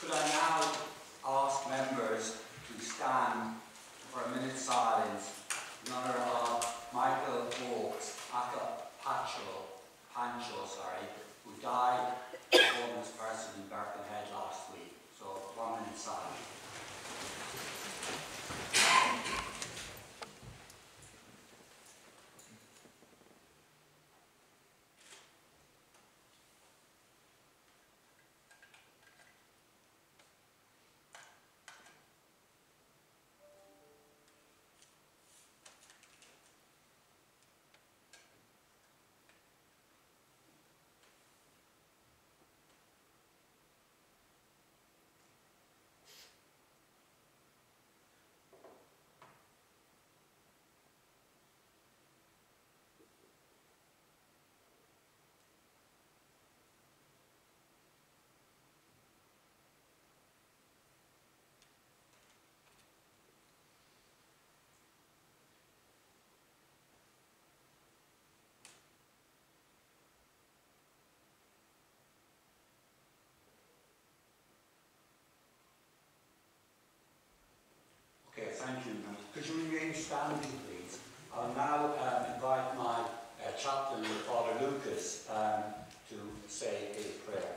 Could I now ask members to stand for a minute's silence in honour of Michael Oakes Pancho, who died a homeless person in Birkenhead last week. So 1 minute silence. Okay, thank you. Could you remain standing, please? I'll now invite my chaplain, Father Lucas, to say a prayer.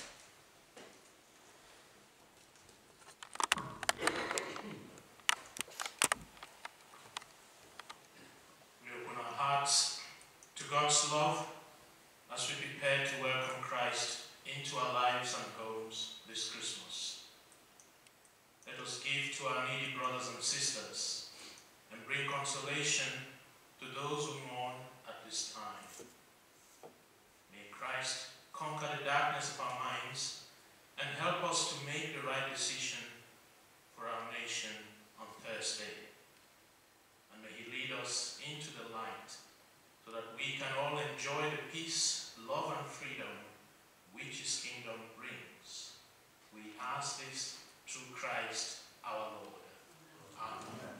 We open our hearts to God's love as we prepare to welcome Christ into our lives and homes this Christmas. Let us give to our needy brothers and sisters and bring consolation to those who mourn at this time. May Christ conquer the darkness of our minds and help us to make the right decision for our nation on Thursday. And may He lead us into the light so that we can all enjoy the peace, love and freedom which His kingdom brings. We ask this through Christ our Lord. Amen.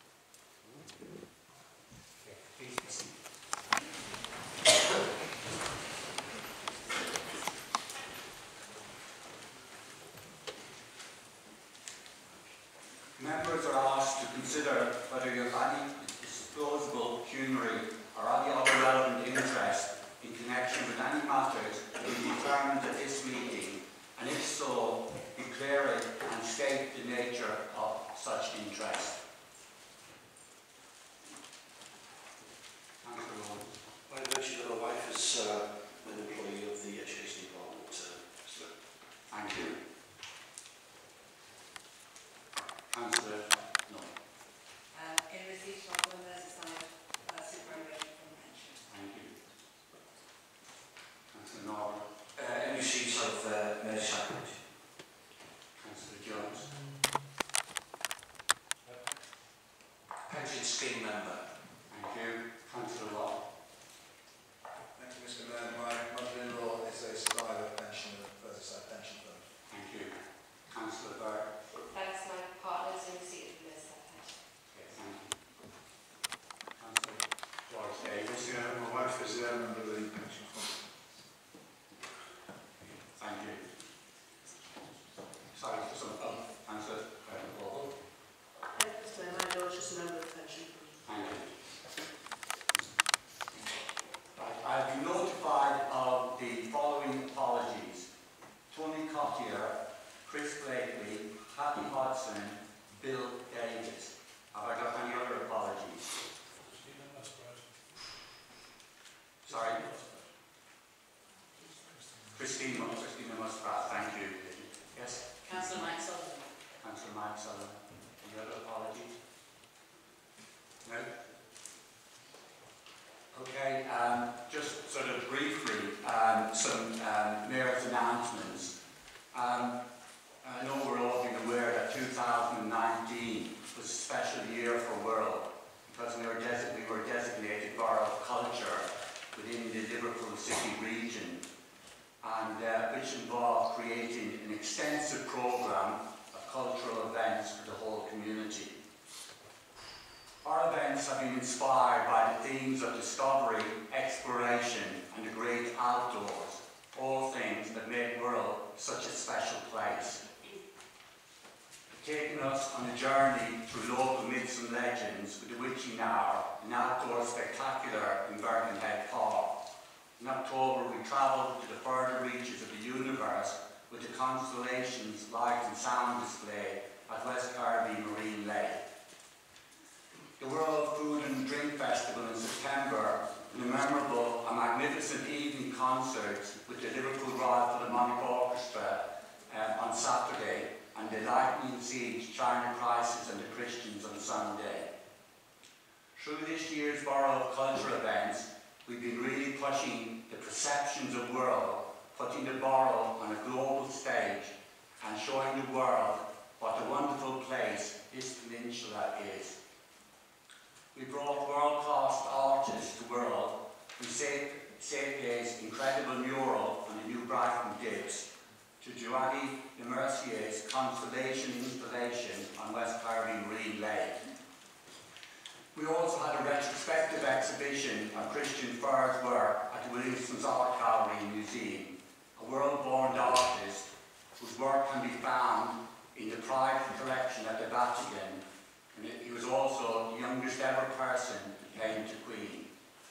Okay, please be seated. Members are asked to consider whether you have any disclosable pecuniary or any other relevant interest in connection with any matters to be determined at this meeting, and if so, declare it and state the nature of such interest. I mentioned that my wife is an employee of the education department. Thank you. Councillor, no. In receipt of one aside superannuation from pension. Thank you. Councillor Norman. In receipt of Mayor's sacrament. Councillor Jones. Pension scheme member. Thank you. Councillor Law. Thank you, Mr. Mayor. My mother-in-law is a survivor pensioner of the Merseyside Pension Fund. Thank you. Councillor Burke. Thanks, my partners in receipt of this pension. Okay, thank you. Councillor George Davis. My wife is a member of the pension fund. Thank you. Sorry for some. Councillor Vogel. Mr. Mayor, my daughter is a member of the pension fund. Thank you. Right, I've been notified of the following apologies. Tony Cottier, Chris Blakely, Hattie Hodson, Bill Davis. Have I got any other apologies? Sorry? Christina Muspratt, thank you. Yes? Councillor Mike Sullivan. Councillor Mike Sullivan. Any other apologies? No? Okay, just sort of briefly, some Mayor's announcements. I know we're all being aware that 2019 was a special year for Wirral because we were designated Borough of Culture within the Liverpool City region, and which involved creating an extensive programme of cultural events for the whole community. Our events have been inspired by the themes of discovery, exploration and the great outdoors, all things that make Wirral such a special place. taking us on a journey through local myths and legends with the Witching Hour, an outdoor spectacular in Birkenhead Park. In October, we travelled to the further reaches of the universe with the constellations, light and sound display at West Carby Marine Lake. The World Food and Drink Festival in September, and a memorable and magnificent evening concerts with the Liverpool Royal Philharmonic Orchestra on Saturday, and the Lightning Siege, China Crisis and the Christians on Sunday. Through this year's Borough of Culture events, we've been really pushing the perceptions of Wirral, putting the borough on a global stage and showing the world what a wonderful place this peninsula is. We brought world-class artists to Wirral from Seacombe's incredible mural on the new Brighton dips to Joanny de Mercier's constellation installation on West Carby Marine Lake. We also had a retrospective exhibition of Christian Furr's work at the Williamson's Art Gallery Museum, a world-born artist whose work can be found in the private collection at the Vatican, and he was also the youngest ever person who came to Queen.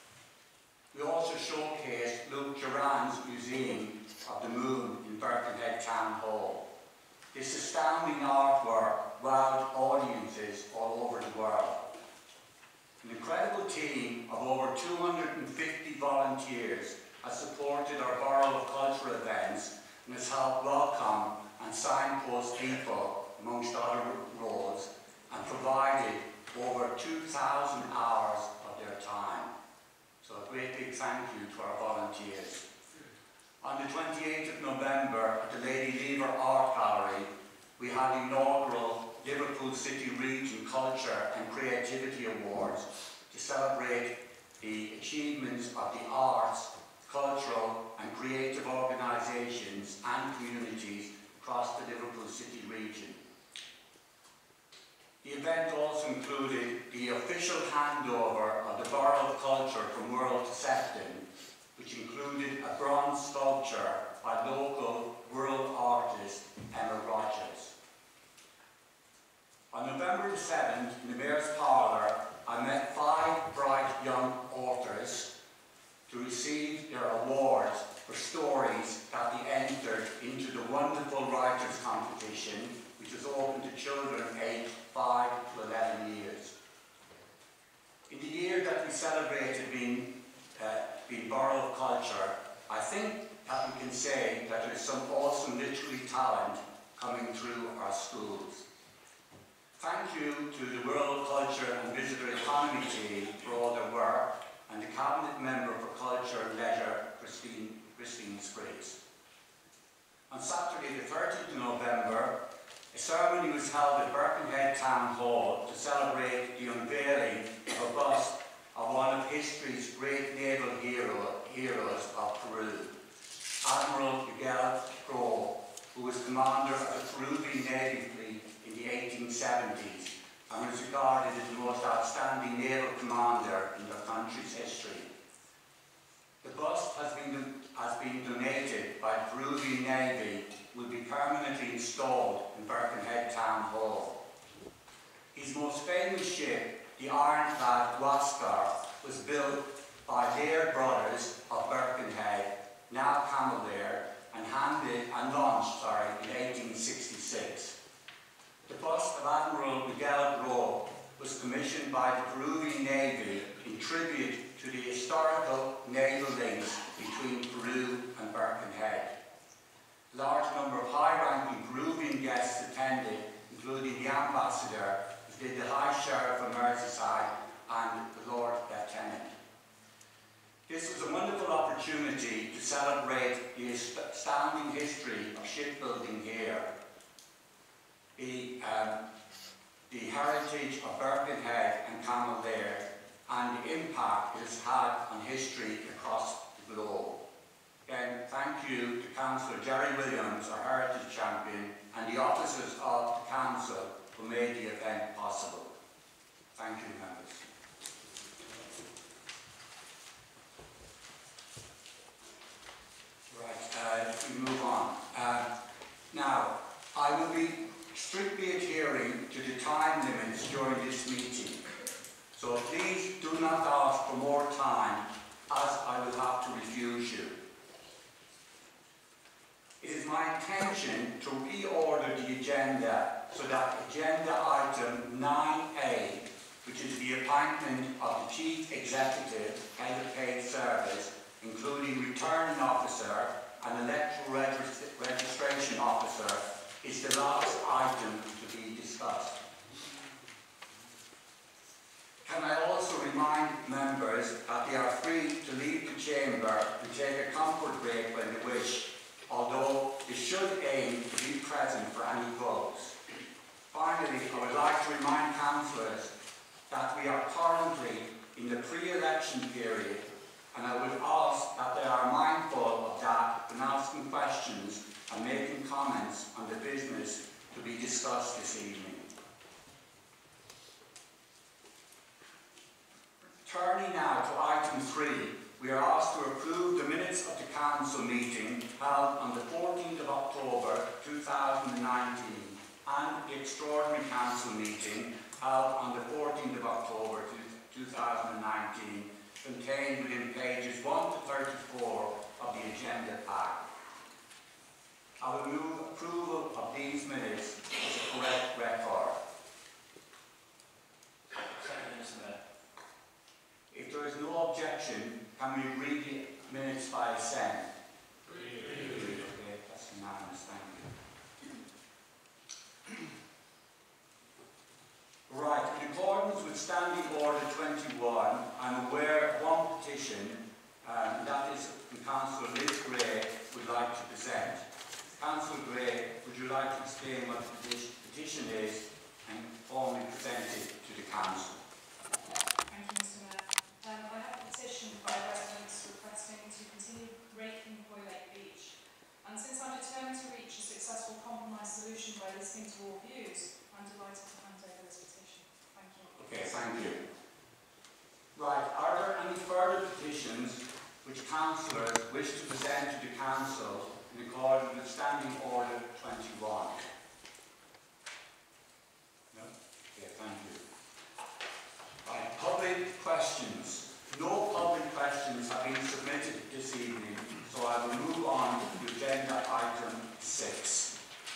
We also showcased Luke Duran's Museum of the Moon in Birkenhead Town Hall. This astounding artwork wowed audiences all over the world. An incredible team of over 250 volunteers has supported our Borough of Culture events and has helped welcome and signpost people amongst other roles and provided over 2,000 hours of their time. So a great big thank you to our volunteers. On the 28th of November at the Lady Lever Art Gallery, we had the inaugural Liverpool City Region Culture and Creativity Awards to celebrate the achievements of the arts, cultural and creative organisations and communities across the Liverpool City region. The event also included the official handover of the Borough of Culture from Wirral to Sefton, which included a bronze sculpture by local Wirral artist Emma Rogers. On November the 7th, in the Mayor's Parlour, I met 5 bright young authors to receive their awards for stories that they entered into the wonderful writers competition, which is open to children aged 5 to 11 years. In the year that we celebrated being Borough of Culture, I think that we can say that there's some awesome literary talent coming through our schools. Thank you to the Wirral Culture and Visitor Economy team for all their work, and the Cabinet Member for Culture and Leisure, Christine Spriggs. On Saturday the 30th of November, a ceremony was held at Birkenhead Town Hall to celebrate the unveiling of a bust of one of history's great naval heroes of Peru, Admiral Miguel Grove, who was commander of the Peruvian Navy fleet in the 1870s and was regarded as the most outstanding naval commander in their country's history. The bust has been donated by the Peruvian Navy, will be permanently installed in Birkenhead Town Hall. His most famous ship, the ironclad Huáscar, was built by Laird Brothers of Birkenhead, now Camel Laird, and launched in 1866. The bust of Admiral Miguel Grove was commissioned by the Peruvian Navy in tribute to the historical naval links between Peru and Birkenhead. A large number of high-ranking Peruvian guests attended, including the ambassador, who did the High Sheriff of Merseyside, and the Lord Lieutenant. This was a wonderful opportunity to celebrate the astounding history of shipbuilding here, the heritage of Birkenhead and Camel Laird, and the impact it has had on history across the globe. Again, thank you to Councillor Jerry Williams, our Heritage Champion, and the officers of the Council who made the event possible. Thank you, members. Right, if we move on. Now, I will be strictly adhering time limits during this meeting. So please do not ask for more time, as I will have to refuse you. It is my intention to reorder the agenda so that agenda item 9A, which is the appointment of the Chief Executive, Head of Paid Service, including Returning Officer and Electoral Registration Officer, is the last item to be discussed. Can I also remind members that they are free to leave the chamber and take a comfort break when they wish, although they should aim to be present for any votes. Finally, I would like to remind councillors that we are currently in the pre-election period, and I would ask that they are mindful of that when asking questions and making comments on the business to be discussed this evening. Turning now to item 3, we are asked to approve the minutes of the council meeting held on the 14th of October 2019 and the extraordinary council meeting held on the 14th of October 2019, contained within pages 1 to 34 of the agenda pack. I will move approval of these minutes as a correct record. Second, Mr. Mayor. If there is no objection, can we read the minutes by assent? Okay, that's unanimous, thank you. Right, in accordance with Standing Order 21, I'm aware of one petition, that is from Councillor Liz Gray, would like to present. Councillor Gray, would you like to explain what the petition is and formally present it to the Council? Thank you, Mr. Mayor. I have a petition by residents requesting to continue raking Wirral Beach. And since I'm determined to reach a successful compromise solution by listening to all views, I'm delighted to hand over this petition. Thank you. Okay, thank you. Right, are there any further petitions which councillors wish to present to the Council in accordance with Standing Order 21? No? Okay, thank you. Right, public questions. No public questions have been submitted this evening, so I will move on to agenda item 6.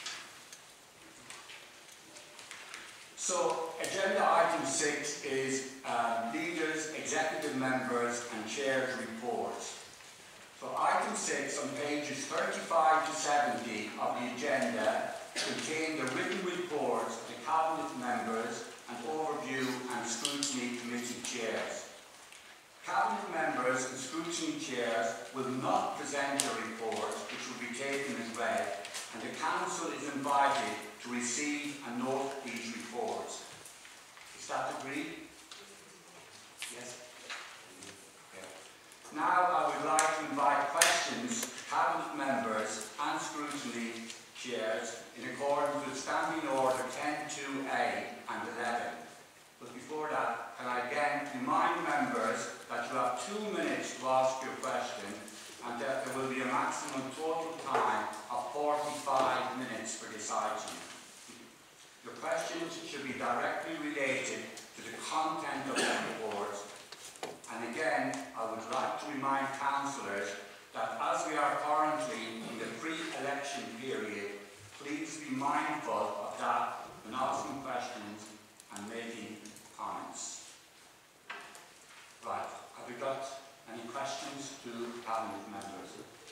So, agenda item 6 is leaders, executive members and chairs reports. So item 6 on pages 35 to 70 of the agenda contain the written reports of the Cabinet members and overview and scrutiny committee chairs. Cabinet members and scrutiny chairs will not present their reports, which will be taken as read, and the Council is invited to receive and note these reports. Is that agreed? Yes? Okay. Now I would like to invite questions to Cabinet members and scrutiny chairs in accordance with Standing Order 10.2a and 11. But before that, can I again remind members that you have 2 minutes to ask your question and that there will be a maximum total time of 45 minutes for this item. Your questions should be directly related to the content of the report. And again, I would like to remind councillors that as we are currently in the pre-election period, please be mindful of that when asking questions and making comments. Right, have we got any questions to Cabinet members?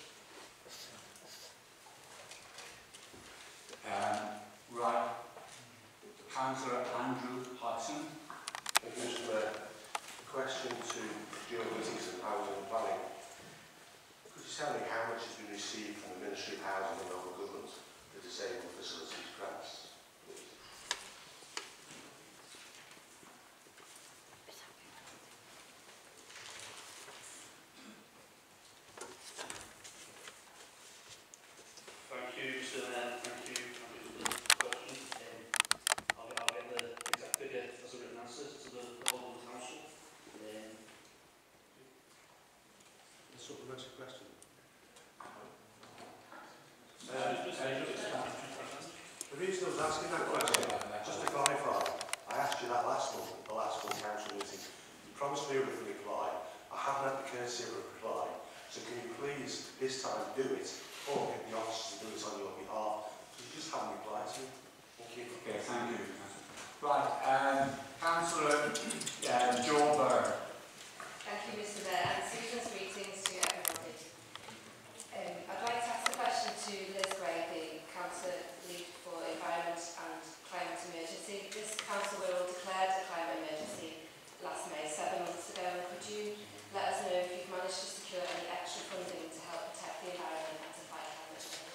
Right, Councillor Andrew Hodson. Thank you, Mr. Mayor. Question to Geopolitics and Housing and Planning. Could you tell me how much has been received from the Ministry of Housing and Local Government for disabled facilities grants? Thank you, Mr. Mayor. Thank you for the question. I'll get the exact figure as a written answer to the whole of the council. A supplementary question. The reason I was asking that question, just to clarify, I asked you that last month, the last full council meeting. You promised me a written reply. I haven't had the courtesy of a reply. So can you please, this time, do it, or get the officers to do it on your behalf? So you just haven't replied to me. Thank you. Okay, thank you. Right, Councillor Joe Byrne. Thank you, Mr. Mayor, and season's greetings to everybody. I'd like to ask a question to Liz Gray, the Council Lead for Environment and Climate Emergency. This Council Wirral declared a climate emergency last May, 7 months ago. Could you let us know if you've managed to secure any extra funding to help protect the environment and to fight climate change?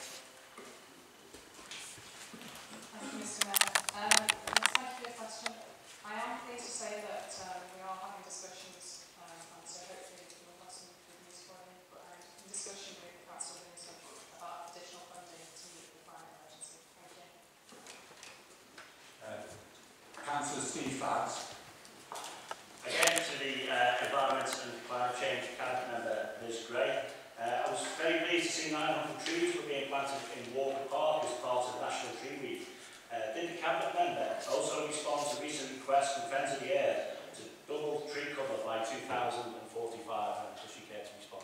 Thank you, Mr. Mayor. Thank you for your question. I am pleased to say that we are having discussions, and so hopefully we'll have some good news for you, but in discussion with Council Winton about additional funding to meet the climate emergency. Thank you. Councillor Steve Faggs. Again, to the Environment and Climate Change Cabinet Member, Liz Gray. I was very pleased to see 900 trees were being planted in Walker Park as part of National Tree Week. Did the Cabinet Member also respond to recent requests from Friends of the Earth to double tree cover by 2045? And does she care to respond?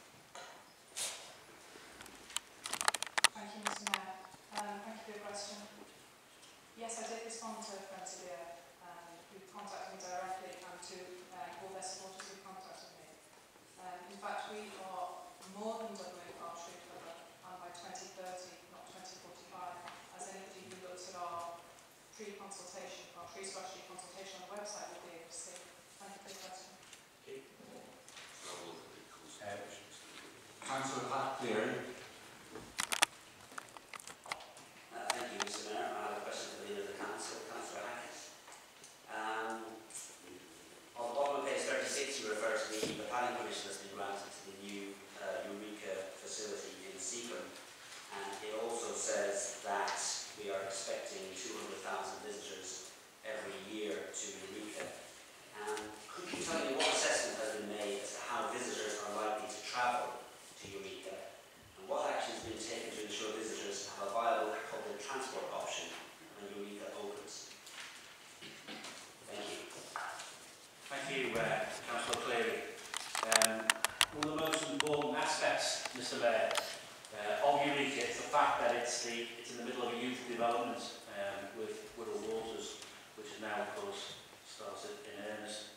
Thank you, Mr. Mayor. Thank you for your question. Yes, I did respond to Friends of the Earth, who contacted me directly, and to all their supporters who contacted me. In fact, we are more than doubling our tree cover, and by 2030, not 2045, as anybody who looks at our tree consultation, our tree strategy consultation on the website will be able to see. Thank you for your question. Councillor Pat Cleary. Thank you, Mr. Mayor. I have a question for the leader of the council, Councillor Hackett. On the bottom of page 36, you refer to the planning permission that's been granted to the new Eureka facility in Seacombe, and it also says that we are expecting 200,000 visitors every year to Eureka. Could you tell me what assessment has been made as to how visitors are likely to travel to Eureka, and what action has been taken to ensure visitors have a viable public transport option when Eureka opens? Thank you. Thank you, Councillor Cleary. One of the most important aspects, Mr. Mayor, of Eureka is the fact that it's in the middle of a youth development with Wirral Waters, which is now, of course, started in earnest.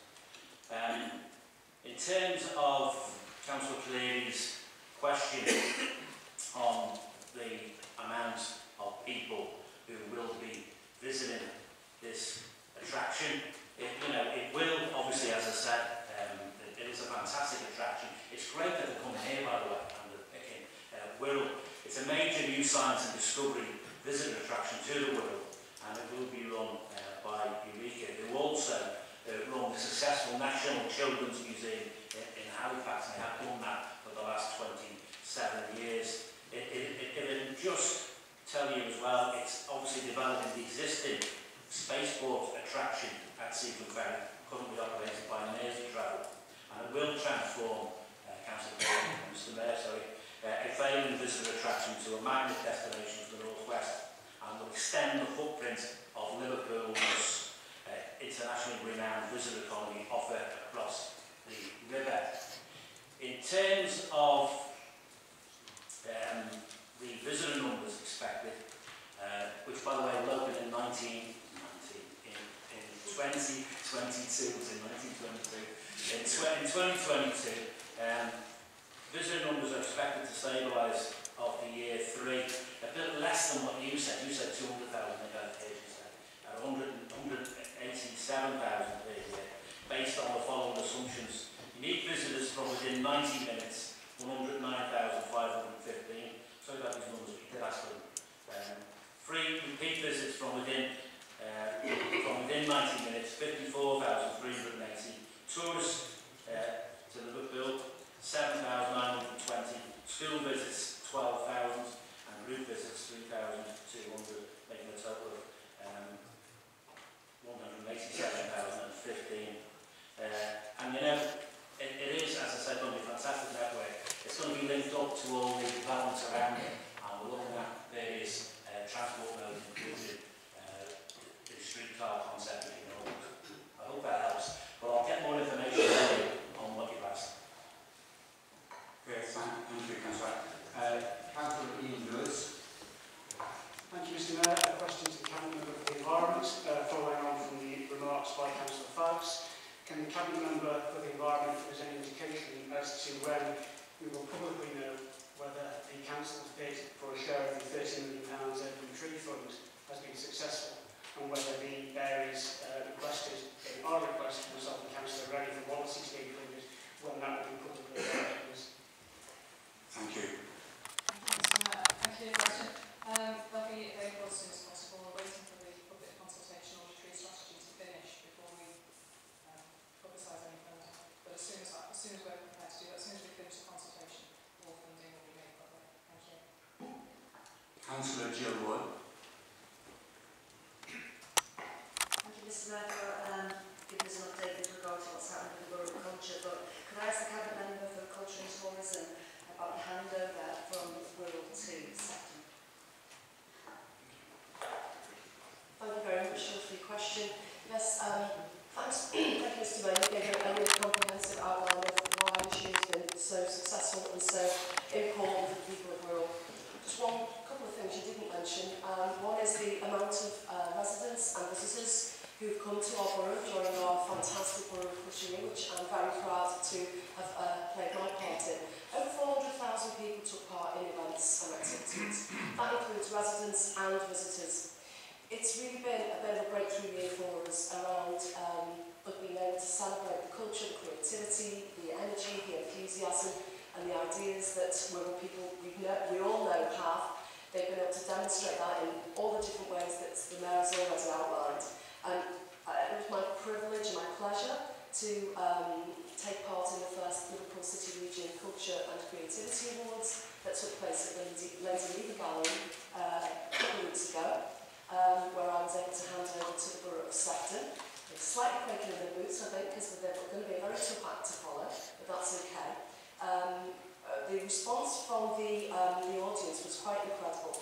In terms of Councillor Cleary's question on the amount of people who will be visiting this attraction, it will, obviously, as I said, it is a fantastic attraction. It's great that they come here, by the way, and they're picking Wirral. It's a major new science and discovery visitor attraction to the Wirral, and it will be run by Eureka, who also run the successful National Children's Museum in Halifax, and they have done that for the last 27 years. It'll just tell you as well, it's obviously developing the existing spaceport attraction at Seacombe Ferry, currently operated by Mersey Travel, and it will transform, Mr. Mayor, a failing visitor attraction to a magnet destination for the northwest, and will extend the footprint of Liverpool's internationally renowned visitor economy offer across the river. In terms of the visitor numbers expected, which by the way will open in 2022, was in 1922. In 2022, visitor numbers are expected to stabilise after year 3, a bit less than what you said. You said 200,000, at 187,000 per year, based on the following assumptions. Unique visitors from within 90 minutes, 109,515. Sorry about these numbers, we did ask for them. Free repeat visits from within 90 minutes, 54,380. Tourists to Liverpool, 7,920. School visits, 12,000. been successful, and whether the areas requested in our request from myself and Councillor Rennie for Wallasey to be included, when that would be publicly available. Thank you. Thank you for your question. They'll be available as soon as possible. We're waiting for the public consultation auditory strategy to finish before we publicise any further. But as soon as we're prepared to do that, as soon as we finish the consultation, all funding will be made public. Thank you. Councillor Jill Wood. Thank you, Mr Mayor, for giving us an update with regard to what's happening with the Borough of Culture. But could I ask the Cabinet Member for Culture and Tourism about the handover from Wirral to Seacombe? Thank you very much for your question. Yes, thanks. Thank you, Mr Mayor. You gave a really comprehensive outline of why the issue has been so successful and so important for the people of Wirral. Just one couple of things you didn't mention. One is the amount of residents and visitors who've come to our borough during our fantastic Borough of Culture, which I'm very proud to have played my part in. Over 400,000 people took part in events and activities. That includes residents and visitors. It's really been a bit of a breakthrough year for us around us being able to celebrate the culture, the creativity, the energy, the enthusiasm and the ideas that Wirral people we all know have. They've been able to demonstrate that in all the different ways that the Mayor has already outlined. It was my privilege and my pleasure to take part in the first Liverpool City Region Culture and Creativity Awards that took place at the Lady Lever Gallery a couple of weeks ago, where I was able to hand over to the Borough of Sefton. It's slightly quaking in the boots, I think, because they're going to be a very tough act to follow, but that's okay. The response from the audience was quite incredible.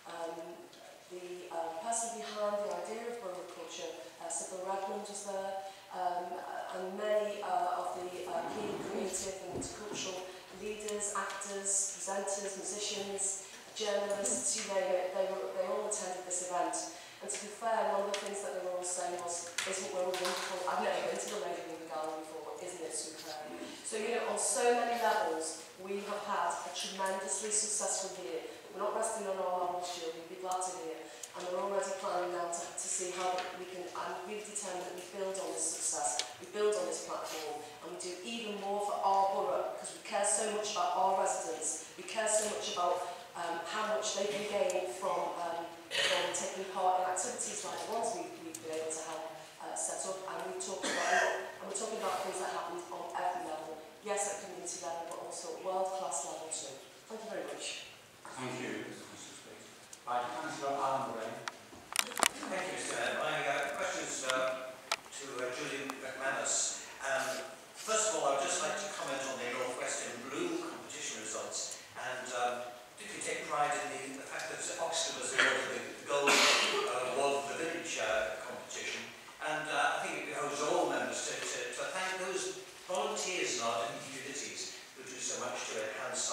The person behind the idea of Borough of Culture, Sybil Redmond, was there, and many of the key creative and cultural leaders, actors, presenters, musicians, journalists, you name it, they all attended this event. And to be fair, one of the things that they were all saying was, isn't Wirral wonderful? I've never been to the Lady Lever Gallery before, but isn't it superb? So, you know, on so many levels, we have had a tremendously successful year. We're not resting on our laurels, Jill, you'd be glad to hear. And we're already planning now to see how we can, I'm really determined that we build on this success, we build on this platform, and we do even more for our borough, because we care so much about our residents, we care so much about how much they can gain from taking part in activities like the ones we've been able to help set up, and we're talking about things that happen on every level. Yes, at community level, but also world-class level too. Thank you very much. Thank you. Right, Councillor Alan Bray. Thank you, Mr Mayor. My questions to Julian McManus. First of all, I would just like to comment on the North Western Bloom competition results. And did you take pride in the fact that Oxford was awarded the gold award for the village competition? And I think it behoves all members to thank those volunteers in our different communities who do so much to enhance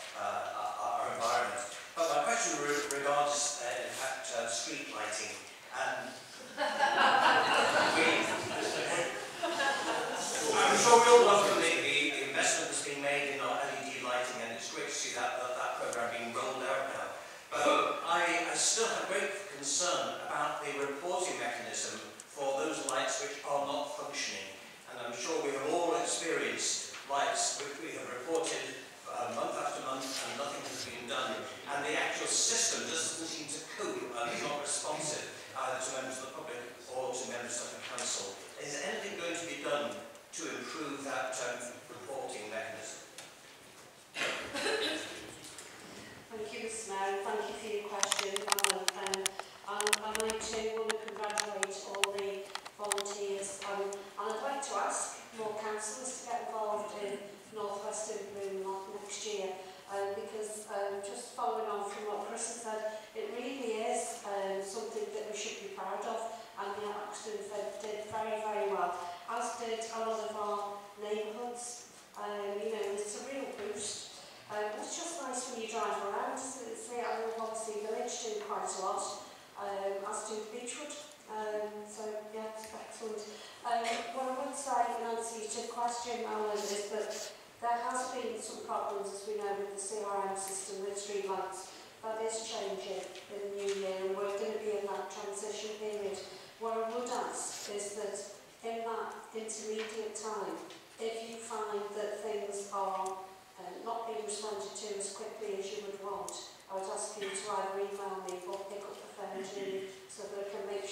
our environment. But my question regards, in fact, street lighting. I'm sure we all welcome the investment that's been made in our LED lighting, and it's great to see that programme being rolled out now. But I still have great concern about the reporting mechanism for those lights which are not functioning. And I'm sure we have all experienced lights which we have reported month after month and nothing has been done. And the actual system doesn't seem to cope and is not responsive either to members of the public or to members of the council. Is anything going to be done to improve that reporting mechanism? Thank you, Mr Mayor. Thank you for your question, Alan. I too want to congratulate all the volunteers, and I'd like to ask more councillors to get involved in North Western Bloom next year, because just following on from what Chris has said, it really is something that we should be proud of, and the Oxford did very, very well, as did a lot of our neighbourhoods. You know, it's a real boost. It's just nice when you drive around. See, I know Wallasey Village do quite a lot, as do Beechwood. So, yeah, it's excellent. What I would say in answer to your question, Alan, is that there has been some problems, as we know, with the CRM system with streetlights. That is changing in the new year, and we're going to be in that transition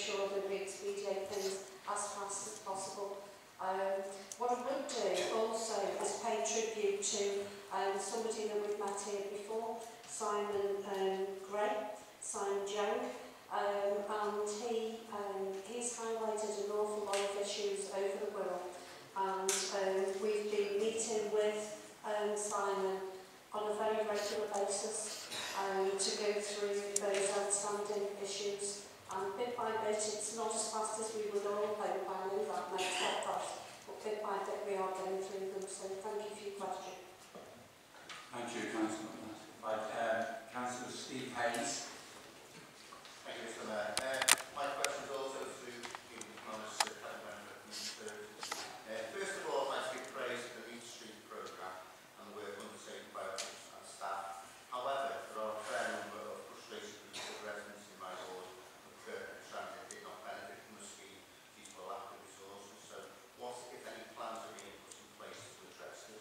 sure that we expedite things as fast as possible. What I would do also is pay tribute to somebody that we've met here before, Simon Gray, Simon Young, and he's highlighted an awful lot of issues over the Wirral, and we've been meeting with Simon on a very regular basis to go through those outstanding issues, and bit by bit, it's not as fast as we would all hope, I know that may accept that, but bit by bit we are going through them, so thank you for your question. Thank you, Councillor. Councillor Steve Hayes. Thank you, Mr. Mayor. My question is also to the economist member of the First of all, I'd like to give praise to the Meat Street programme and the work undertaken by us and staff. However, there are a fair number of frustrated residents in my ward who Transit did not benefit from the scheme due to a lack of resources. So, what, if any, plans are being put in place to address this?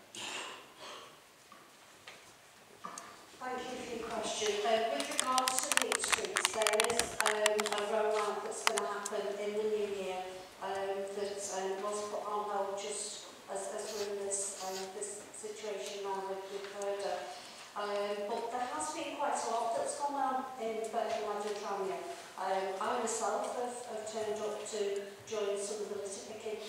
Thank you for your question. With regards to Meat Streets, there is a rollout that's going to happen in the new year that was put on hold just as we're in this situation now with Herder. But there has been quite a lot that's gone on in Birkenhead and Tranmere. I myself have turned up to join some of the litter picking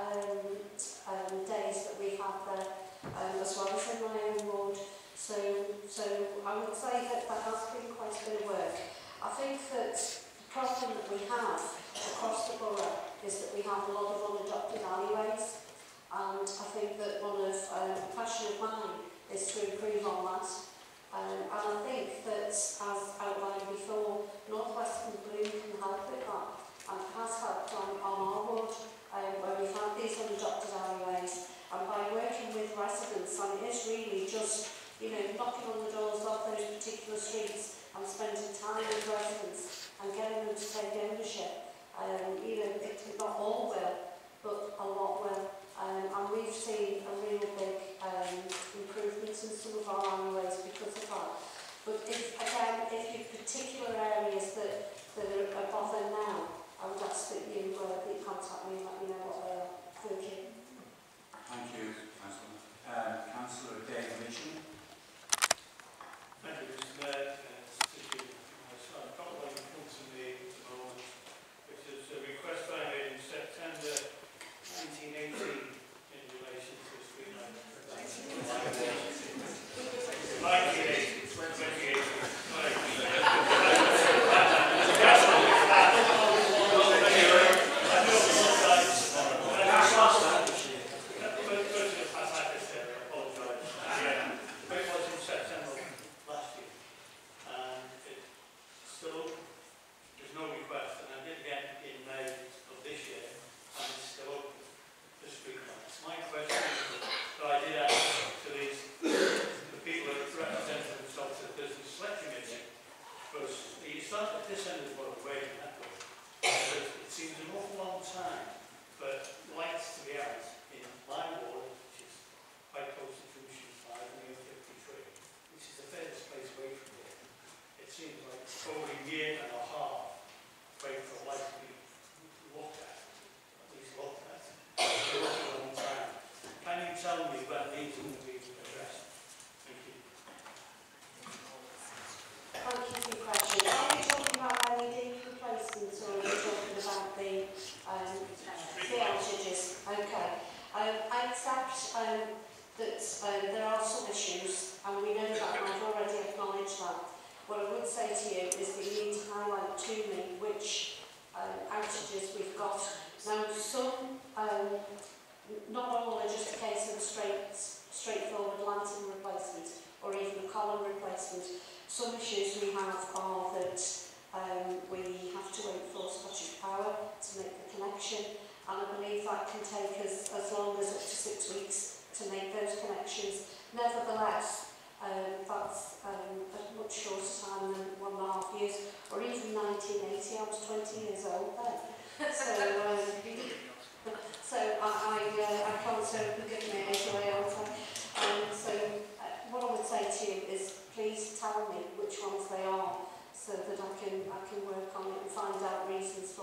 days that we've had there, as well as in my own ward. So I would say that there has been quite a bit of work. I think that the problem that we have across the borough is that we have a lot of unadopted alleyways, and I think that one of the passion of mine is to improve on that. And I think that, as outlined before, North West and Blue can help with that, and has helped on our ward, where we've had these unadopted alleyways, and by working with residents, and it is really just, you know, knocking on the doors of those particular streets and spending time with residents and getting them to take ownership. You know, it's not all will, but a lot will. And we've seen a real big improvement in some of our alleyways because of that. But if you've particular areas that are a bother now, I would ask that you contact me and let me know what they are. Thank you. Thank you, Councillor. Councillor Dave Mitchell. Thank you, Mr. Mayor. I've got one in front of me at the moment, which is a request I made in September 1918 in relation to street lighting. 1980, I was 20 years old then. So I can't say forgive me age away all the time. So what I would say to you is please tell me which ones they are so that I can work on it and find out reasons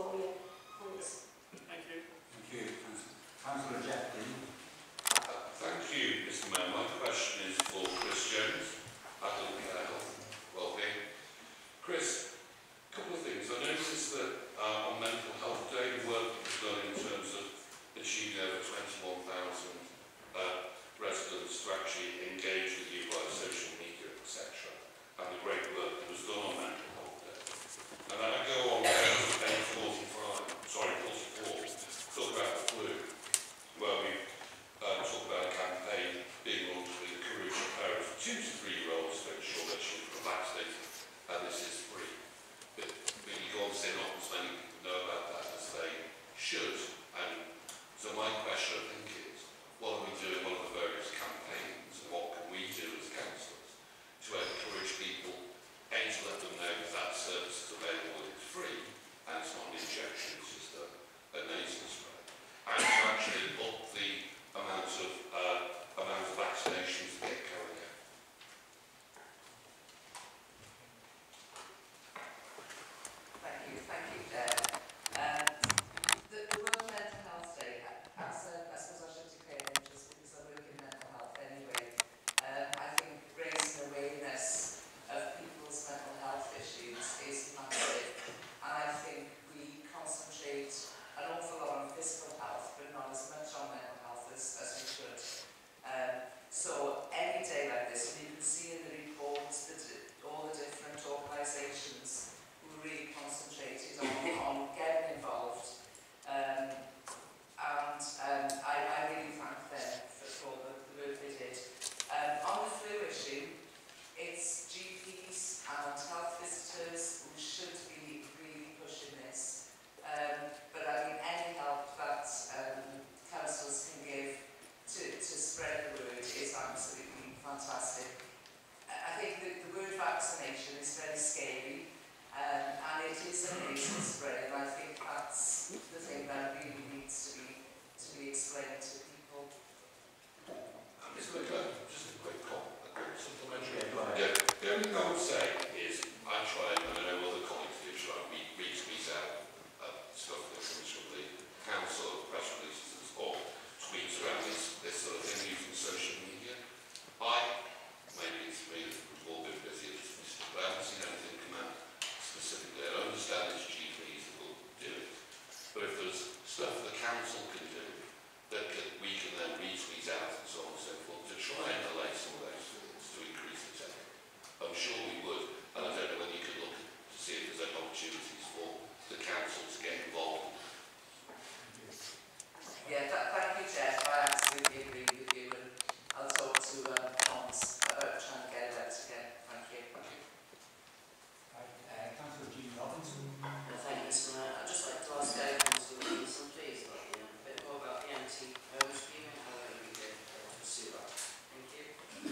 solicitors who should be really pushing this. But I mean, any help that councils can give to spread the word is absolutely fantastic. I think the word vaccination is very scary, and it is a nasal spray, and I think that's the thing that really needs to be explained to people. Mr. McClure, just a quick supplementary. Yeah, go ahead. Yeah, the only thing I would say is I try, and I know other colleagues do, try and re-squeeze out stuff that comes from the council, press releases or tweets around this sort of thing using social media. Maybe it's me that we've all been busy, but I haven't seen anything come out specifically. I understand it's GPs that will do it, but if there's stuff the council can do that we can then retweet out and so on and so forth to try and delay some of those things to increase the take, I'm sure we would, and I don't know whether you could look to see if there's any opportunities for the council to get involved. Yeah, thank you, Jeff. I absolutely agree with you, and I'll talk to Thomas about trying to get it out again. Thank you. Councillor Jean Robinson. Thank you, Mr. Mayor. I'd just like to ask Councillor Williamson, please, a bit more about the anti-home scheme and how we can pursue that. Thank you.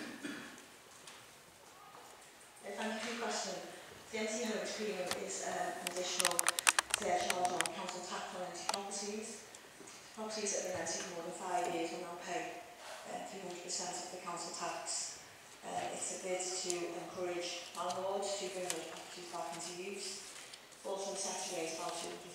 Thank you for your question. The anti-home scheme is an additional charge on council tax on empty properties. Properties that have been rented for more than 5 years will now pay 300% of the council tax. It's a bid to encourage landlords to bring those properties back into use. Also set to raise about £200,000.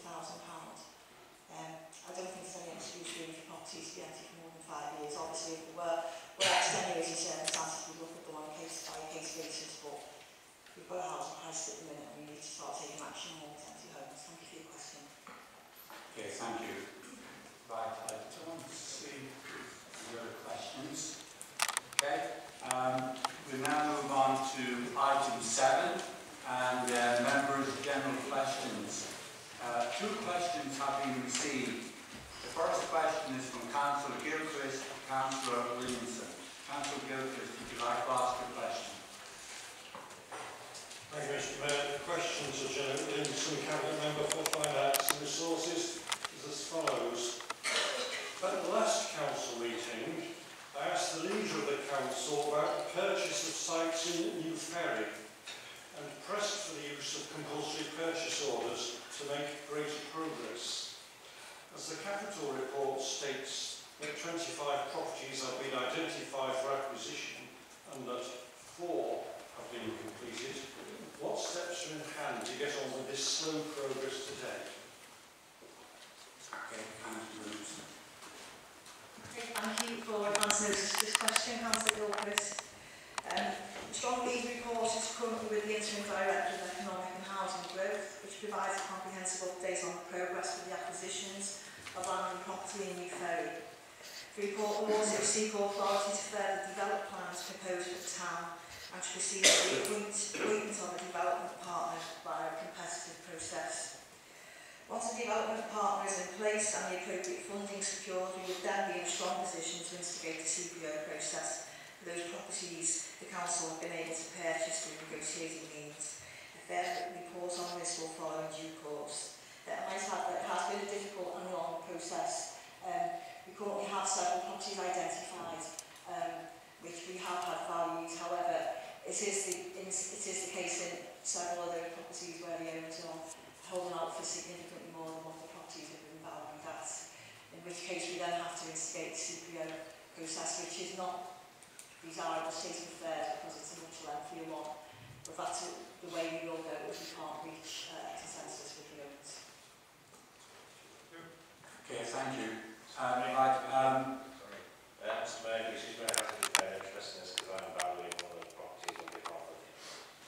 I don't think there's any excuse really for properties to be empty for more than 5 years. Obviously, if there were extenuating circumstances, we'd look at them on a case-by-case basis, but we've got a housing crisis at the minute and we need to start taking action on these empty homes. Thank you for your question. Okay, thank you. Right, I don't see any other questions. Okay, we now move on to item 7 and members' general questions. 2 questions have been received. The first question is from Councillor Gilchrist and Councillor Williamson. Councillor Gilchrist, would you like to ask a question? Thank you, Mr. Mayor. The question to General Williamson, Cabinet Member for Finance and Resources, is as follows. At the last council meeting, I asked the leader of the council about the purchase of sites in New Ferry and pressed for the use of compulsory purchase orders to make greater progress. As the capital report states that 25 properties have been identified for acquisition and that 4 have been completed, what steps are in hand to get on with this slow progress today? Okay, Councillor Williamson. Thank you for answering this question, Councillor Gilchrist. The Strong Lead report is currently with the Interim Director of Economic and Housing Growth, which provides a comprehensive update on the progress with the acquisitions of land and property in New Ferry. The report will also seek authority to further develop plans proposed for the town and to proceed with the appointment of a development partner via a competitive process. Once a development partner is in place and the appropriate funding secured, we would then be in a strong position to instigate the CPO process for those properties the council have been able to purchase through negotiating means. A further report on this will follow in due course. I might add that it has been a difficult and long process. We currently have several properties identified which we have had valued. However, it is the case in several other properties where the owners are holding out for significantly more than what the properties have been valued at, in which case we then have to instigate the CPO process, which is not desirable state of affairs because it's a much lengthier one. But that's the way we will go if we can't reach consensus with the owners. Okay, thank you. Mr. Mayor, this is very happy to pay interest in this because I'm valuing one of the properties on behalf of the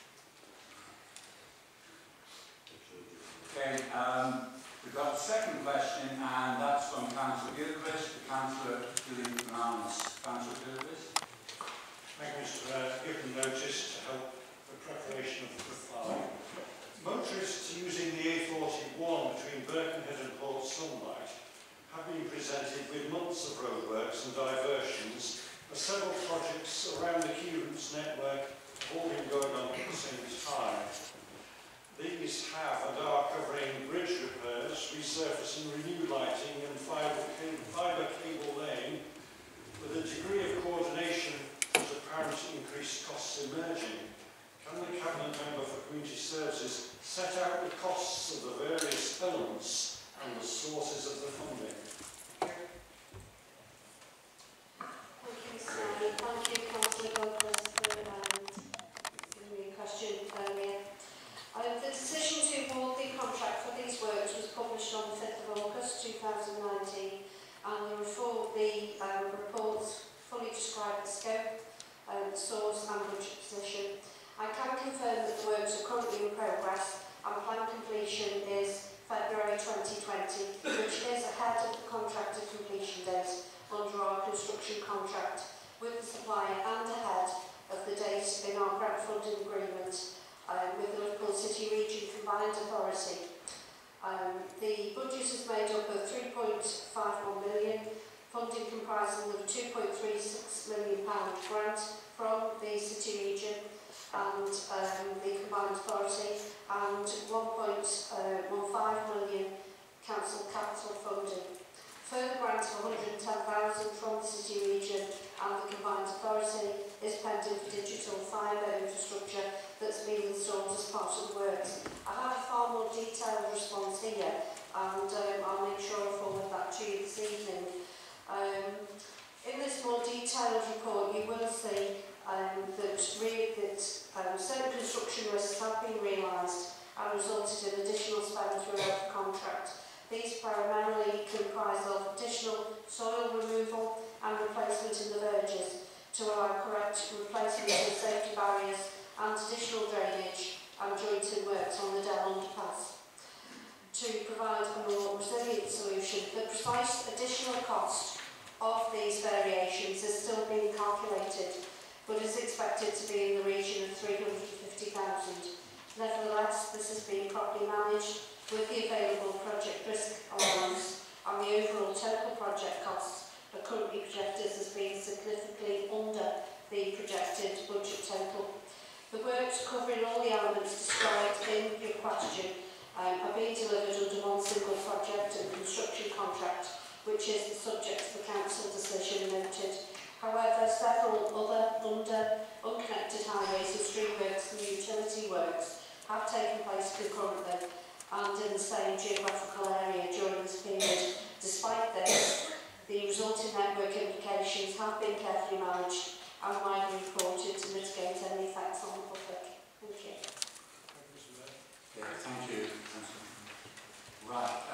Okay, we've got the second question, and that's from Councillor Gilchrist to Councillor Williams. Councillor Gilchrist. Thank you, Mr. Mayor. Given notice to help the preparation of the reply, set out the costs of the various elements and the sources of the funding. Thank you, Mr. Mayor. Thank you, Councillor Douglas, for giving me a question earlier. The decision to award the contract for these works was published on the 5th of August 2019, and the reports fully describe the scope, source and budget position. I can confirm that the works are currently in progress and planned completion is February 2020, which is ahead of the contracted completion date under our construction contract with the supplier and ahead of the date in our grant funding agreement with the Liverpool City Region Combined Authority. The budget is made up of £3.51 million, funding comprising of £2.36 million grant from the City Region and the Combined Authority, and £1.15 million council capital funding. Further grant of £110,000 from the City Region and the Combined Authority is pending for digital fibre infrastructure that's been installed as part of the works. I have a far more detailed response here, and I'll make sure I forward that to you this evening. In this more detailed report, you will see that certain construction risks have been realised and resulted in additional spend throughout the contract. These primarily comprise of additional soil removal and replacement in the verges to allow correct replacement of safety barriers and additional drainage and jointing works on the Dell underpass. To provide a more resilient solution, the precise additional cost of these variations is still being calculated, but is expected to be in the region of £350,000. Nevertheless, this has been properly managed with the available project risk allowance, and the overall total project costs are currently projected as being significantly under the projected budget total. The works covering all the elements described in your question are being delivered under one single project and construction contract, which is the subject of the council decision noted. However, several other unconnected highways and streetworks and utility works have taken place concurrently and in the same geographical area during this period. Despite this, the resulting network implications have been carefully managed and widely reported to mitigate any effects on the public. Thank you. Okay, thank you. Right. I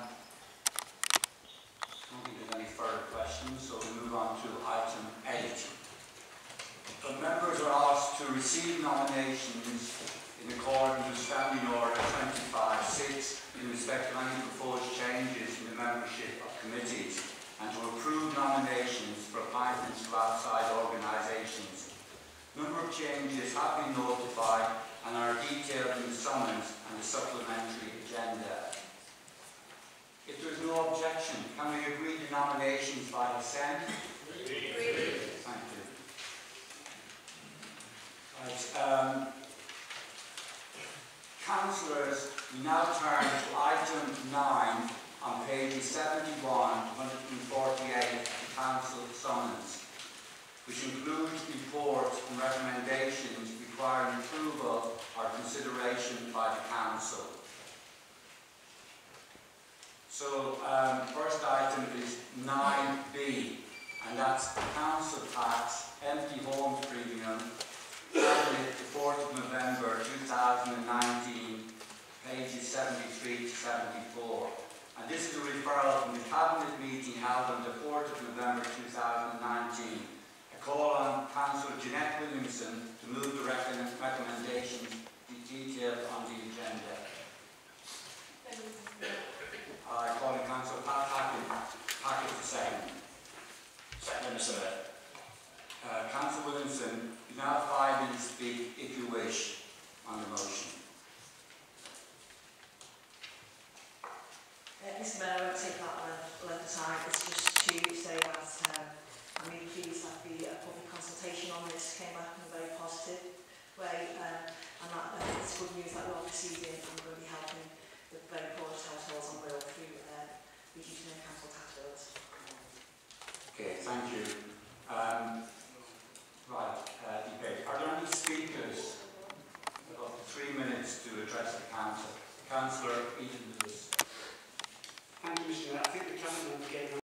don't think there's any further questions, so we move on to item 8. The members are asked to receive nominations in accordance with Standing Order 25(6) in respect of any proposed changes in the membership of committees, and to approve nominations for appointments to outside organisations. A number of changes have been notified and are detailed in the summons and the supplementary agenda. If there is no objection, can we agree the nominations by assent? Agreed. Thank you. Right, councillors, we now turn to item 9 on pages 71 to 148 of the council summons, which includes reports and recommendations requiring approval or consideration by the council. So, first item is 9B, and that's the council tax, empty homes premium, the 4th of November 2019, pages 73 to 74. And this is a referral from the Cabinet meeting held on the 4th of November 2019. I call on Councillor Jeanette Williamson to move the recommendations detailed on the agenda. I call on Councillor Pat Hackett to second. Second, Mr. Mayor. Councillor Williamson, you now have 5 minutes to speak, if you wish, on the motion. Mr. Mayor, I won't take that length of time. It's just to say that I'm really pleased that the public consultation on this came back in a very positive way, and that it's good news that we're proceeding and we're going to be helping the very poorest households on Wirral through reducing their council tax bills. Okay, thank you. Right, debate. Are there any speakers above the 3 3 minutes to address the council. Councillor Eden Lewis. Thank you, Mr. Mayor. I think the cabinet member gave a